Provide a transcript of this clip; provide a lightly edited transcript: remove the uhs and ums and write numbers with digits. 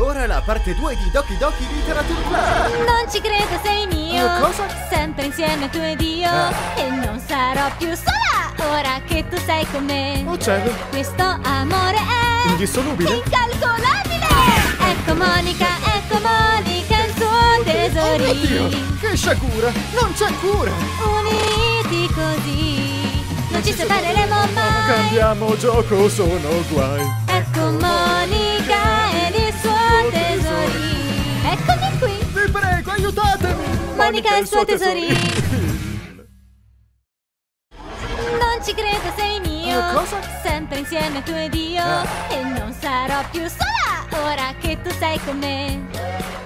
ora la parte 2 di Doki Doki Literature Club. Non ci credo, sei mio. Cosa? Sempre insieme tu ed io. E non sarò più sola ora che tu sei con me. Oh cielo, Questo amore è indissolubile. incalcolabile. Ecco Monica, il suo tesorino. Oddio, che sciagura, non c'è cura. Uniti così non ci separeremo mai. Cambiamo gioco, sono guai. Ecco Monica ed il suo tesorino. Eccomi qui. Vi prego, aiutatemi. Monica e il suo tesorino. Non ci credo, sei mio. Cosa? Sempre insieme tu ed io. E non sarò più sola ora che tu sei con me.